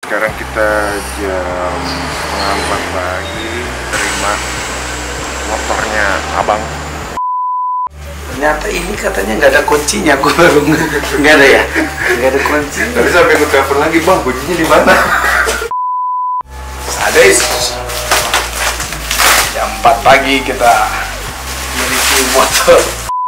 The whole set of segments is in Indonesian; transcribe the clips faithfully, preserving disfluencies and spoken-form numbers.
Sekarang kita jam setengah empat pagi, terima motornya abang. Ternyata ini katanya nggak ada kuncinya, aku baru nggak ada ya, nggak ada kunci. Tapi sampai aku telepon lagi, bang, kuncinya di mana? Sadis. Jam empat pagi kita mereview motor.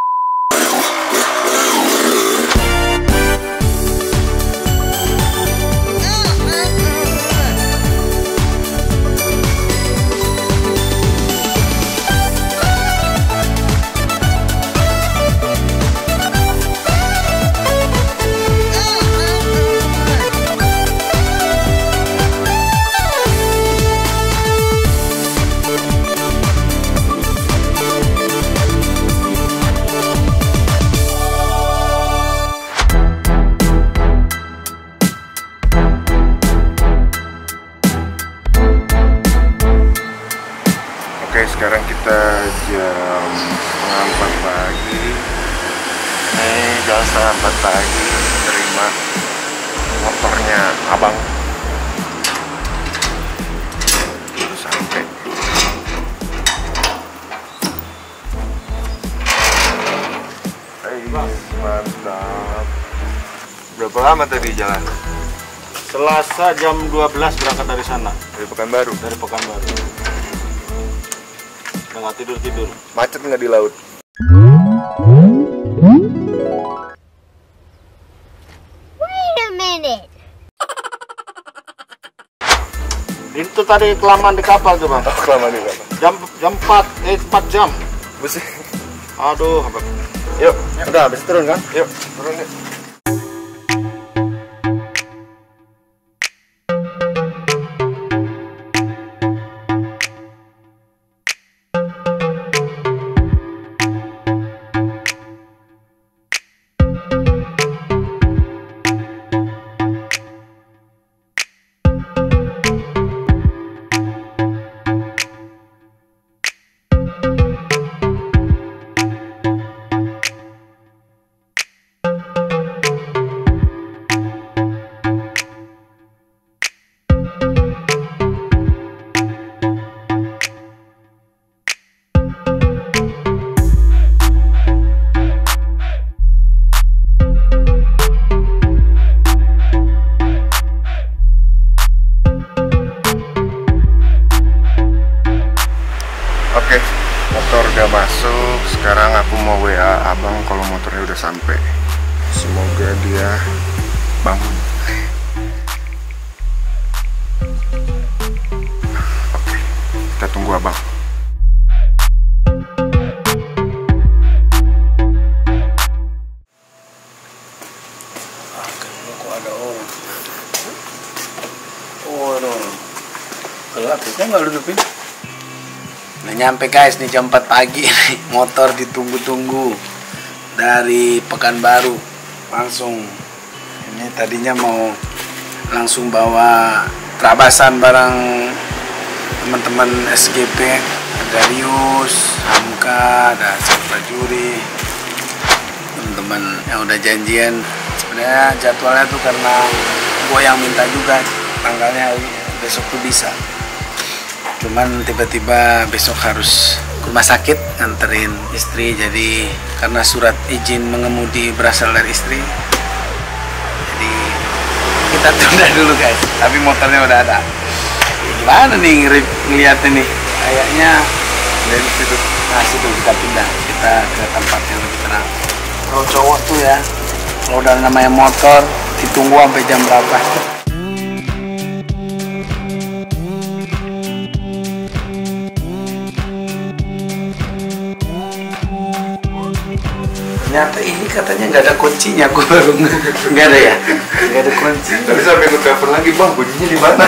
Oke, sekarang kita jam setengah empat pagi. Nih, jam setengah empat pagi, terima motornya abang. Baru sampai. Hai, mantap. Berapa lama tadi jalan? Selasa jam dua belas berangkat dari sana. Dari Pekanbaru? Dari Pekanbaru. Nggak tidur-tidur. Macet nggak di laut? Wait a minute. Itu tadi kelamaan di kapal tuh bang. Oh, kelamaan di kapal. Jam jam empat, eh empat jam. Buset. Aduh, apa? Yuk, udah habis turun kan? Yuk, turun yuk. Oke, motor udah masuk. Sekarang aku mau W A abang kalau motornya udah sampai. Semoga dia bangun. Oke, kita tunggu abang. Kok ada orang? Oh, ada orang. Gelap, kok nggak lu dupin? Nah, nyampe guys, nih jam empat pagi. Motor ditunggu-tunggu dari Pekanbaru langsung. Ini tadinya mau langsung bawa terabasan barang teman-teman S G P, ada Rius, Hamka, ada Prajuri, teman-teman yang udah janjian. Sebenarnya jadwalnya tuh karena gue yang minta juga tanggalnya hari besok tuh bisa. Cuman tiba-tiba besok harus ke rumah sakit nganterin istri, jadi karena surat izin mengemudi berasal dari istri, jadi kita tunda dulu guys. Tapi motornya udah ada. Gimana nih ngeliatnya nih? Kayaknya dari situ. Nah, situ kita pindah, kita ke tempat yang lebih tenang. Kalau cowok tuh ya, kalau udah namanya motor ditunggu sampai jam berapa? Ternyata ini katanya nggak ada kuncinya, aku baru nggak ada ya, nggak ada kunci. Tapi sampai aku telepon lagi, bang, kuncinya di mana?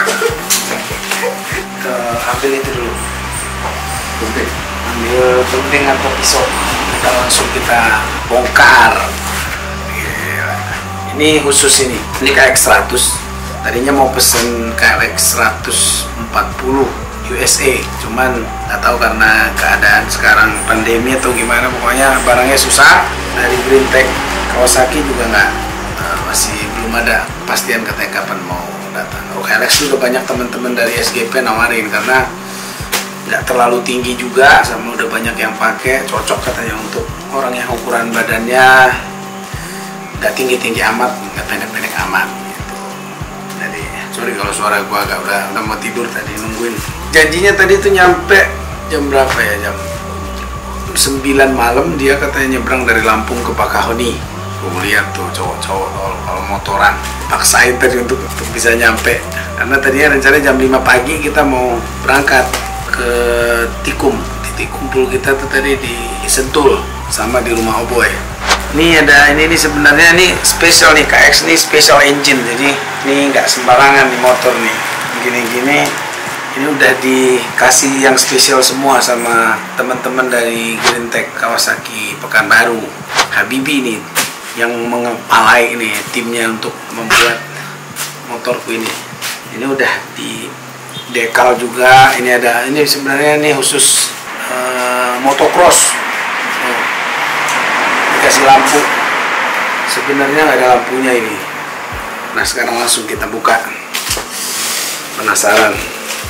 Uh, ambil itu dulu, Penting. ambil penting atau pisau, kita langsung kita bongkar. Gila. Ini khusus ini, ini K X seratus. Tadinya mau pesen K X seratus empat puluh U S A, cuman nggak tahu karena keadaan sekarang pandemi atau gimana, pokoknya barangnya susah. Dari Greentech Kawasaki juga nggak, uh, masih belum ada kepastian katanya kapan mau datang. K R X juga banyak teman-teman dari S G P nawarin karena nggak terlalu tinggi juga, sama udah banyak yang pakai, cocok katanya untuk orang yang ukuran badannya nggak tinggi-tinggi amat, nggak pendek-pendek amat gitu. Jadi sorry kalau suara gua agak udah udah mau tidur tadi nungguin. Janjinya tadi tuh nyampe jam berapa ya, jam sembilan malam dia katanya nyebrang dari Lampung ke Bakahuni. Gue lihat tuh cowok-cowok kalau motoran paksain tadi untuk, untuk bisa nyampe, karena tadinya rencananya jam lima pagi kita mau berangkat ke Tikum. Titik kumpul kita tuh tadi di Sentul sama di rumah Oboy. Ini ada ini nih sebenarnya nih spesial nih, K X nih special engine, jadi ini nggak sembarangan nih motor nih gini-gini. Ini udah dikasih yang spesial semua sama teman-teman dari Green Tech Kawasaki Pekanbaru. Habibi nih yang mengepalai ini timnya untuk membuat motorku ini. Ini udah di dekal juga. Ini ada ini sebenarnya ini khusus uh, motocross. Oh. Dikasih lampu. Sebenarnya nggak ada lampunya ini. Nah sekarang langsung kita buka. Penasaran?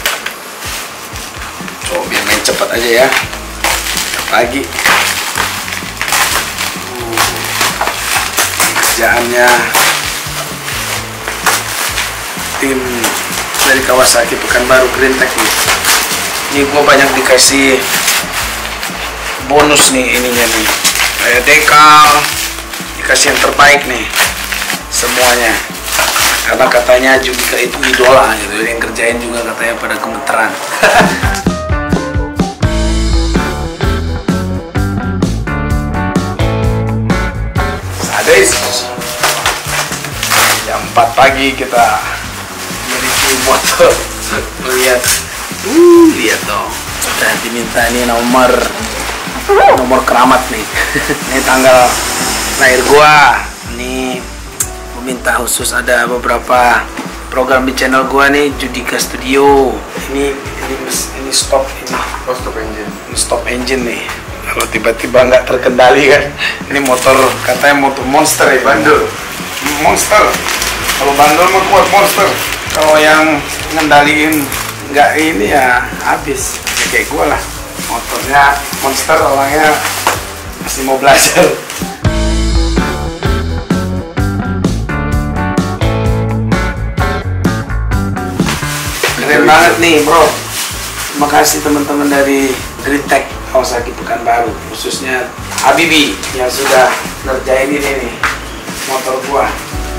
Coba biar main cepat aja ya. Pagi. Uh, kerjaannya tim dari Kawasaki Pekanbaru Green Tech nih. Ini gua banyak dikasih bonus nih ininya nih. Kayak dekal, dikasih yang terbaik nih semuanya. Karena katanya juga itu idola gitu, yang kerjain juga katanya pada gemeteran. Sadis. Jam empat pagi kita mereview motor. Lihat, uh, lihat dong. Sudah diminta ini nomor nomor keramat nih. Ini tanggal lahir gua. Ini minta khusus ada beberapa program di channel gua nih, Judika Studio. Ini ini ini stop ini. Oh, stop engine. Ini stop engine nih. Kalau tiba-tiba nggak terkendali kan, ini motor katanya motor monster ya, bandel. Monster. Kalau bandel mah kuat monster. Kalau yang ngendaliin nggak ini ya habis. Ya, kayak gua lah. Motornya monster, orangnya masih mau belajar. Keren banget nih bro. Terima kasih teman-teman dari Green Tech Kawasaki Pekanbaru, khususnya Habibi yang sudah ngerjain ini nih motor gua.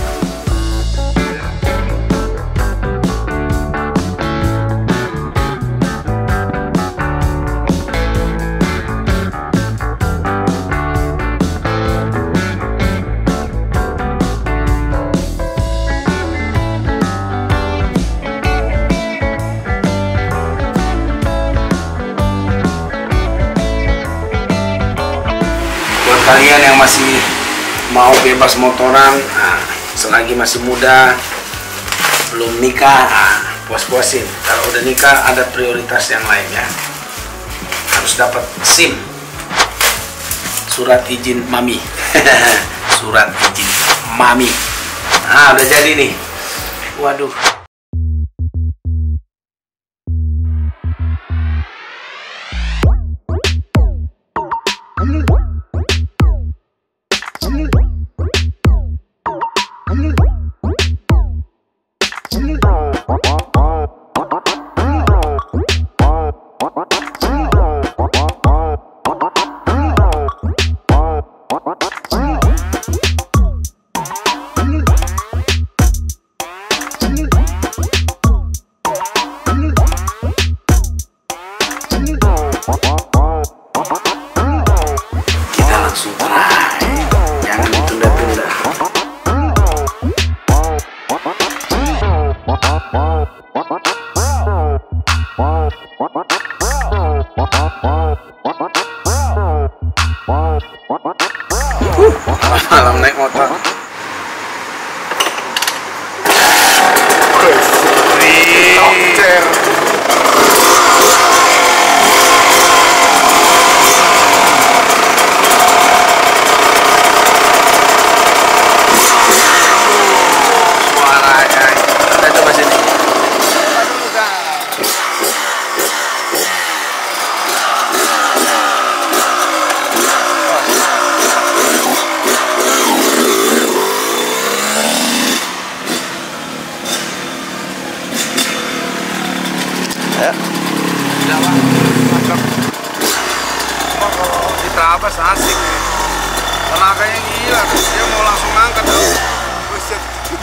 Kalian yang masih mau bebas motoran, nah, selagi masih muda, belum nikah, nah, puas-puasin. Kalau udah nikah ada prioritas yang lain ya. Harus dapat SIM, surat izin mami. Surat izin mami. Nah udah jadi nih. Waduh. Kita langsung try, jangan ditunda-tunda. Malam-malam naik motor. Dokter. Suaranya. Kita coba sini. Ya. Tidak bang, mantap. Cuma kalau diterabas asik. Tenaganya gila, dia mau langsung angkat tuh. Buset.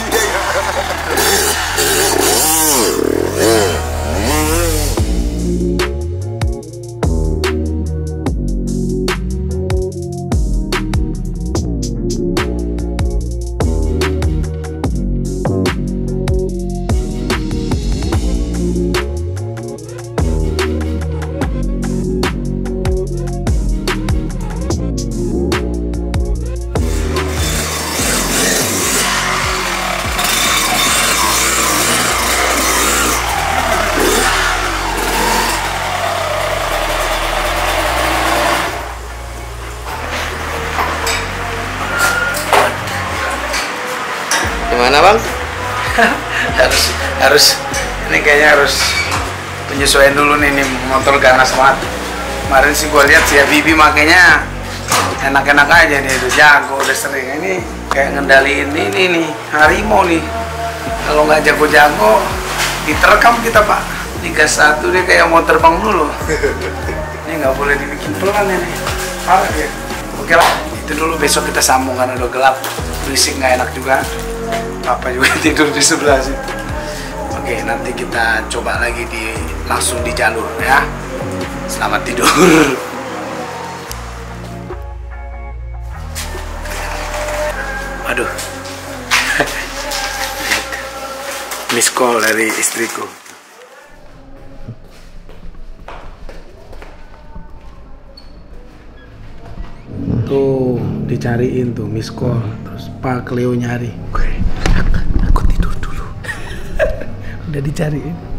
Gimana bang? harus harus ini kayaknya harus penyesuaian dulu nih, nih motor ganas banget. Kemarin sih gue lihat si Bibi makanya enak-enak aja nih, udah jago, udah sering. Ini kayak ngendaliin ini nih harimau nih. Kalau nggak jago-jago diterkam kita pak. Tiga satu dia kayak mau terbang dulu. Ini nggak boleh dibikin pelan ini, parah ya. Oke lah, itu dulu, besok kita sambung karena udah gelap, berisik nggak enak juga. Papa juga tidur di sebelah situ. Oke, nanti kita coba lagi di langsung di jalur ya. Selamat tidur. Aduh. Miss call dari istriku. Tuh, dicariin tuh miss call. Terus Pak Cleo nyari. Oke, aku tidur dulu. Udah dicariin.